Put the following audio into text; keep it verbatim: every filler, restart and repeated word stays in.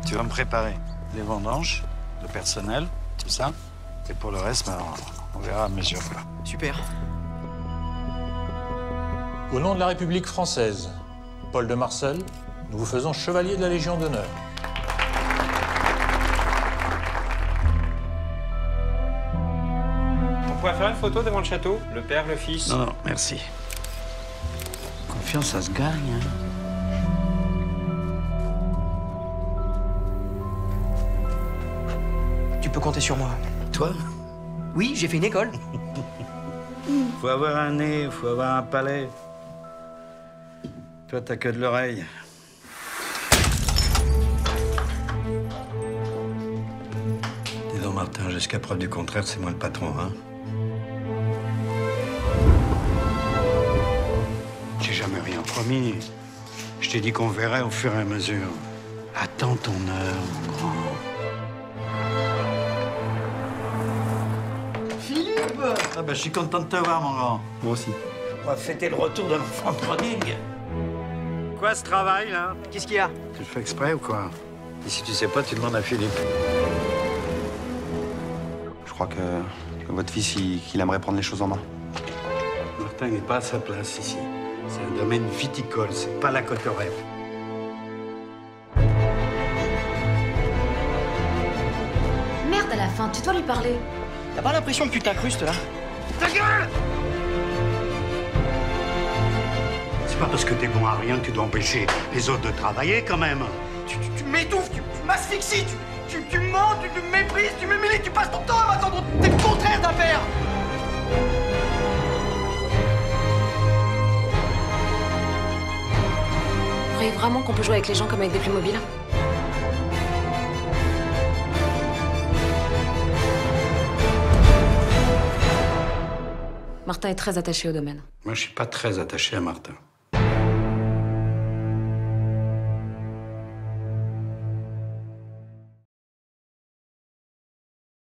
Tu vas me préparer les vendanges, le personnel, tout ça. Et pour le reste, ben, on verra à mesure. Quoi. Super. Au nom de la République française, Paul de Marcel, nous vous faisons chevalier de la Légion d'honneur. On pourrait faire une photo devant le château, le père, le fils. Non, non, merci. Confiance, ça se gagne. Hein. Tu peux compter sur moi. Toi? Oui, j'ai fait une école. Faut avoir un nez, faut avoir un palais. Toi, t'as que de l'oreille. Dis donc, Martin, jusqu'à preuve du contraire, c'est moi le patron, hein? J'ai jamais rien promis. Je t'ai dit qu'on verrait au fur et à mesure. Attends ton heure, mon grand. Philippe! Ah ben, je suis content de te voir, mon grand. Moi aussi. On va fêter le retour de l'enfant prodigue. Quoi, ce travail, là? Qu'est-ce qu'il y a? Tu le fais exprès ou quoi? Et si tu sais pas, tu demandes à Philippe. Je crois que, que votre fils, il, qu'il aimerait prendre les choses en main. Martin n'est pas à sa place ici. C'est un domaine viticole, c'est pas la Cotorep. Merde, à la fin, tu dois lui parler. T'as pas l'impression que tu t'incrustes, là? Ta gueule! C'est pas parce que t'es bon à rien que tu dois empêcher les autres de travailler, quand même. Tu, tu, tu m'étouffes, tu, tu m'asphyxies, tu, tu, tu mens, tu, tu me méprises, tu m'humilies, tu passes ton temps à m'attendre. T'es le contraire d'un père! Vous croyez vraiment qu'on peut jouer avec les gens comme avec des Playmobil? Martin est très attaché au domaine. Moi, je suis pas très attaché à Martin.